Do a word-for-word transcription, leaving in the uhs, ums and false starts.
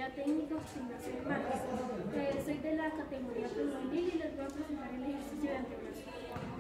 Fisioterapia Técnica Gimnasia de Marcos. Eh, soy de la categoría juvenil y les voy a presentar el ejercicio de antebrazo.